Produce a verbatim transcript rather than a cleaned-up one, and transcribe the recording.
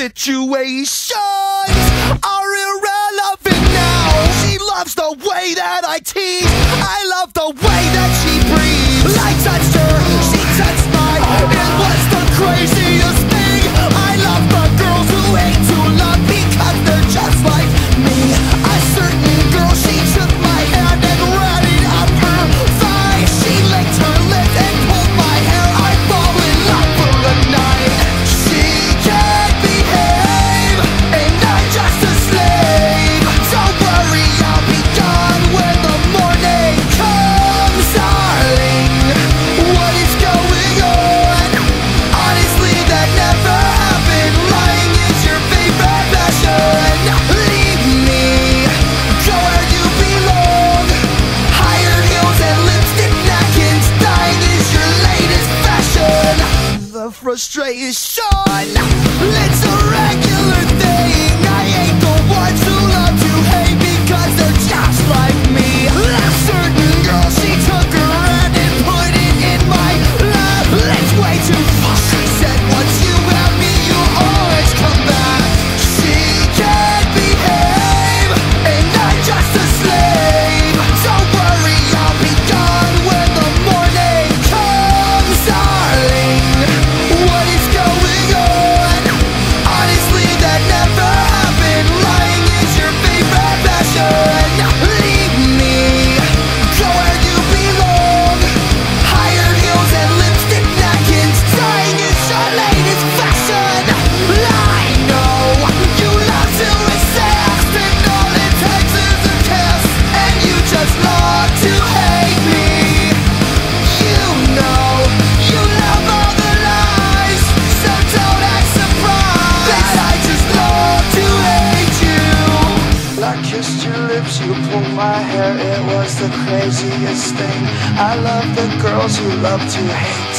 situations are irrelevant now. She loves the way that I tease. I love the way that she breathes. I touched her, she touched mine. It was the craziest thing. I love the girls who hate to love because they're just like me. A certain girl, she took my hand and ran it up her thigh. She licked her lips and pulled my hair. I fall in love for a night. She can't behave, and I'm just a slave. Don't worry, I'll be gone when the morning comes, darling. What is going on? Honestly, that never happened. Lying is your favorite passion. Leave me, go where you belong. Higher heels and lipstick napkins. Dying is your latest fashion. The frustration, it's a regular thing. I hate the ones who love to hate because they're just like me. A certain girl, she took her hand and put it in my lap. It's way too far. She said, once you have me, you always come back. She can't behave, and I'm just a slave. Don't worry, I'll be gone when the morning comes, darling. What is going on? Honestly, that never happened. Lying is your favorite passion. Leave me, go where you belong. Higher heels and lipstick napkins. Dying is your latest fashion. I know you love to resist, and all it takes is a kiss, and you just love to hate me. You know you love all the lies, so don't act surprised that I just love to hate you. I kissed your lips, you pulled my hair. It was the craziest thing. I love the girls who love to hate